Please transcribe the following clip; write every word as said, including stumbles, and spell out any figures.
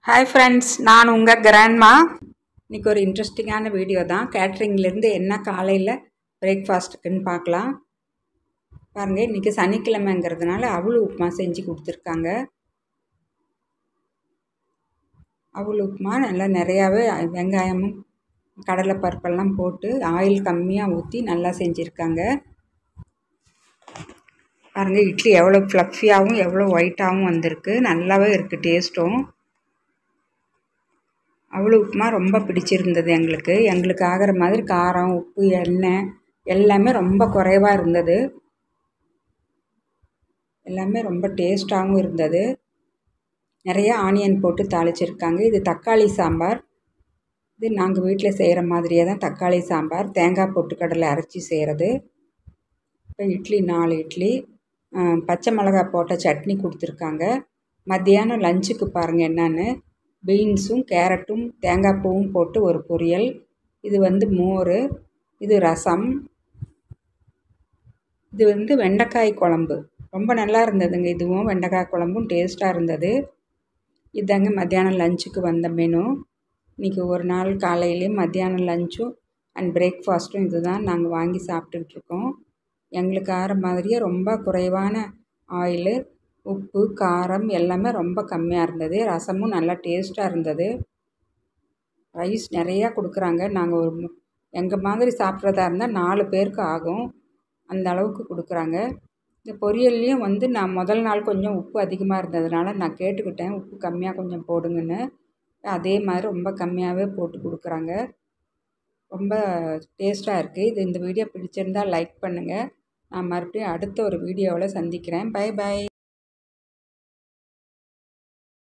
Hi friends, நான் உங்கள் grandma. இன்றைக்கி ஒரு இன்ட்ரெஸ்டிங்கான வீடியோ தான். கேட்ரிங்லேருந்து என்ன காலையில் பிரேக்ஃபாஸ்ட்டுக்குன்னு பார்க்கலாம். பாருங்கள், இன்றைக்கி சனிக்கிழமைங்கிறதுனால அவல் உப்புமா செஞ்சு கொடுத்துருக்காங்க. அவல் உப்புமா நல்லா நிறையாவே வெங்காயமும் கடலை பருப்பெல்லாம் போட்டு ஆயில் கம்மியாக ஊற்றி நல்லா செஞ்சுருக்காங்க. பாருங்கள், இட்லி எவ்வளோ ஃப்ளஃபியாகவும் எவ்வளோ ஒயிட்டாகவும் வந்திருக்கு. நல்லாவே இருக்குது டேஸ்ட்டும். அவல் உப்புமா ரொம்ப பிடிச்சிருந்தது எங்களுக்கு. எங்களுக்கு ஆகிற மாதிரி காரம், உப்பு, எண்ணெய் எல்லாமே ரொம்ப குறைவாக இருந்தது. எல்லாமே ரொம்ப டேஸ்ட்டாகவும் இருந்தது. நிறைய ஆனியன் போட்டு தாளிச்சிருக்காங்க. இது தக்காளி சாம்பார். இது நாங்கள் வீட்டில் செய்கிற மாதிரியே தான் தக்காளி சாம்பார். தேங்காய் பொட்டுக்கடலை அரைச்சி செய்கிறது. இப்போ இட்லி நாலு இட்லி, பச்சை மிளகாய் போட்ட சட்னி கொடுத்துருக்காங்க. மத்தியானம் லஞ்சுக்கு பாருங்கள் என்னென்னு, பீன்ஸும் கேரட்டும் தேங்காய் பூவும் போட்டு ஒரு பொரியல். இது வந்து மோர், இது ரசம், இது வந்து வெண்டைக்காய் குழம்பு. ரொம்ப நல்லா இருந்ததுங்க. இதுவும் வெண்டைக்காய் குழம்பும் டேஸ்ட்டாக இருந்தது. இதாங்க மத்தியானம் லஞ்சுக்கு வந்த மெனு. இன்றைக்கி ஒரு நாள் காலையிலையும் மத்தியானம் லஞ்சும் அண்ட் பிரேக்ஃபாஸ்ட்டும் இது தான் நாங்கள் வாங்கி சாப்பிட்டுட்ருக்கோம். எங்களுக்கு ஆகிற மாதிரியே ரொம்ப குறைவான ஆயிலு, உப்பு, காரம் எல்லாமே ரொம்ப கம்மியாக இருந்தது. ரசமும் நல்லா டேஸ்ட்டாக இருந்தது. ரைஸ் நிறையா கொடுக்குறாங்க. நாங்கள் ஒரு எங்கள் மாதிரி சாப்பிட்றதா இருந்தால் நாலு பேருக்கு ஆகும், அந்த அளவுக்கு கொடுக்குறாங்க. இந்த பொரியல்லையும் வந்து நான் முதல் நாள் கொஞ்சம் உப்பு அதிகமாக இருந்ததுனால நான் கேட்டுக்கிட்டேன், உப்பு கம்மியாக கொஞ்சம் போடுங்கன்னு. அதே மாதிரி ரொம்ப கம்மியாகவே போட்டு கொடுக்குறாங்க. ரொம்ப டேஸ்ட்டாக இருக்குது. இது இந்த வீடியோ பிடிச்சிருந்தால் லைக் பண்ணுங்கள். நான் மறுபடியும் அடுத்த ஒரு வீடியோவில் சந்திக்கிறேன். Bye by.